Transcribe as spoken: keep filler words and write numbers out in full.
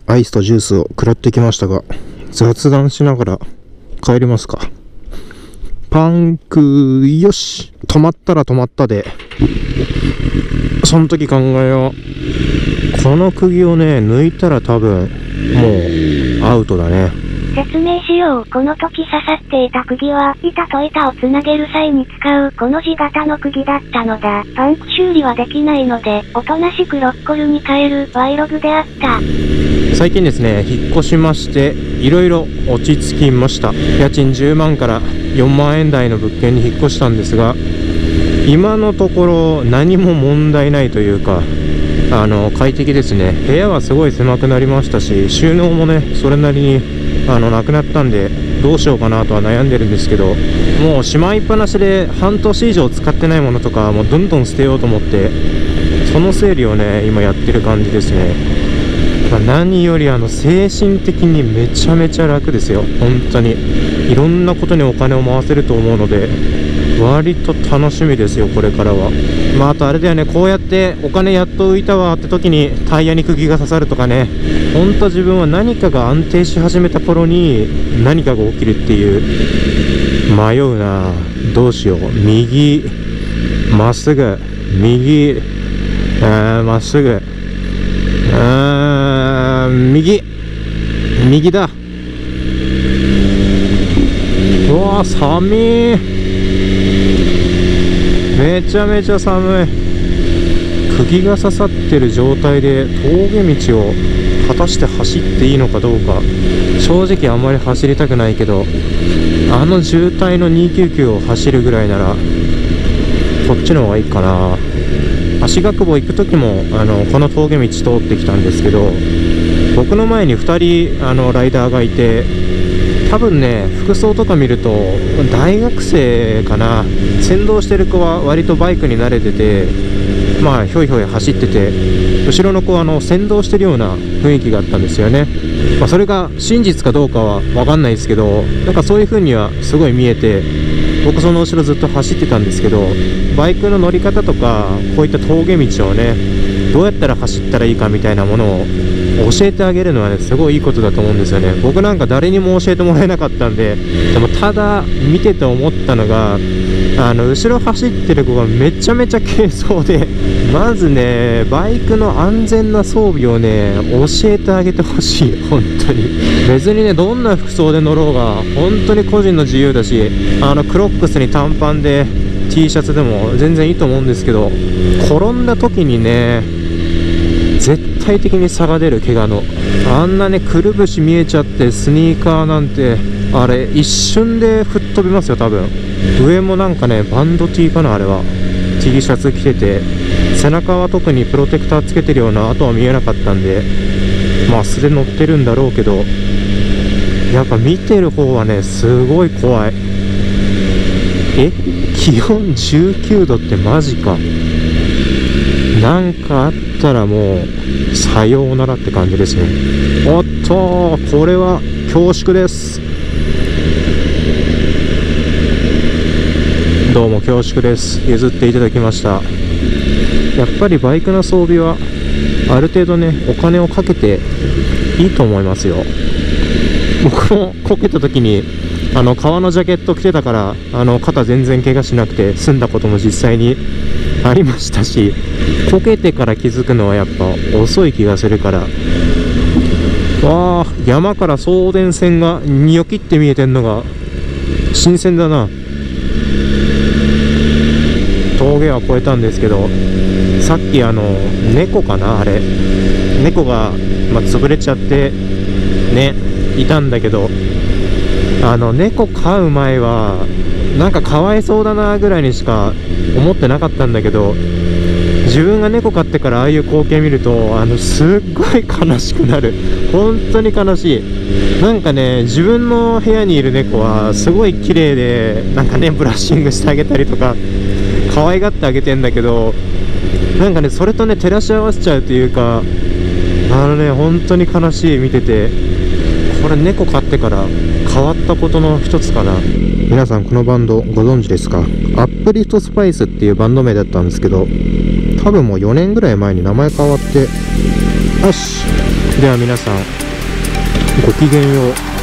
アイスとジュースを食らってきましたが、雑談しながら帰りますか。パンクよし、止まったら止まったで、その時考えよう。この釘をね抜いたら多分もうアウトだね。 説明しよう。この時刺さっていた釘は、板と板をつなげる際に使うこの字型の釘だったのだ。パンク修理はできないので、おとなしくロッコルに変えるワイログであった。 最近ですね、引っ越しまして、いろいろ落ち着きました。家賃じゅうまんからよんまんえん台の物件に引っ越したんですが、今のところ何も問題ないというか、あの快適ですね。部屋はすごい狭くなりましたし、収納もねそれなりにあのなくなったんで、どうしようかなとは悩んでるんですけど、もうしまいっぱなしで半年以上使ってないものとかもうどんどん捨てようと思って、その整理をね今やってる感じですね。まあ、何よりあの精神的にめちゃめちゃ楽ですよ。本当にいろんなことにお金を回せると思うので、割と楽しみですよこれからは。まああとあれだよね、こうやってお金やっと浮いたわって時にタイヤに釘が刺さるとかね、本当自分は何かが安定し始めた頃に何かが起きるっていう。迷うな、どうしよう。右まっすぐ、右あーまっすぐ、あー右右だ。うわー寒い、めちゃめちゃ寒い。釘が刺さってる状態で峠道を果たして走っていいのかどうか、正直あんまり走りたくないけど、あの渋滞のにひゃくきゅうじゅうきゅうを走るぐらいならこっちの方がいいかな。足ヶ久保行く時もあのこの峠道通ってきたんですけど、僕の前にふたりあのライダーがいて、多分ね服装とか見ると大学生かな。先導してる子は割とバイクに慣れてて、まあひょいひょい走ってて、後ろの子はあの先導してるような雰囲気があったんですよね。まあ、それが真実かどうかは分かんないですけど、なんかそういう風にはすごい見えて、僕その後ろずっと走ってたんですけど、バイクの乗り方とかこういった峠道をねどうやったら走ったらいいかみたいなものを教えてあげるのはねすごいいいことだと思うんですよね。僕なんか誰にも教えてもらえなかったんで。でもただ見てて思ったのが、あの後ろ走ってる子がめちゃめちゃ軽装で、まずねバイクの安全な装備をね教えてあげてほしい。本当に別にねどんな服装で乗ろうが本当に個人の自由だし、あのクロックスに短パンで T シャツでも全然いいと思うんですけど、転んだ時にね絶対的に差が出る。怪我のあんなねくるぶし見えちゃってスニーカーなんてあれ一瞬で吹っ飛びますよ多分。上もなんかねバンド T かな、あれは T シャツ着てて、背中は特にプロテクターつけてるような跡は見えなかったんで、まあ素で乗ってるんだろうけど、やっぱ見てる方はねすごい怖い。え気温じゅうきゅうどってマジか。なんかあったらもうさようならって感じですね。おっとこれは恐縮です。どうも恐縮です。譲っていただきました。やっぱりバイクの装備はある程度ねお金をかけていいと思いますよ。僕もこけた時にあの革のジャケット着てたから、あの肩全然怪我しなくて済んだことも実際にありましたし、こけてから気づくのはやっぱ遅い気がするから。わあ山から送電線がニョキって見えてんのが新鮮だな。峠は越えたんですけど、さっきあの猫かな、あれ猫が、まあ、潰れちゃってねいたんだけど、あの猫飼う前はなんかかわいそうだなぐらいにしか思ってなかったんだけど、自分が猫飼ってからああいう光景見るとあのすっごい悲しくなる。本当に悲しい。なんかね自分の部屋にいる猫はすごい綺麗で、なんかねブラッシングしてあげたりとか可愛がってあげてんだけど、なんかねそれとね照らし合わせちゃうというか、あのね本当に悲しい見てて。これ猫飼ってから変わったことの一つかな。皆さんこのバンドご存知ですか？アップリフトスパイスっていうバンド名だったんですけど、多分もうよねんぐらい前に名前変わって。よし、では皆さんごきげんよう。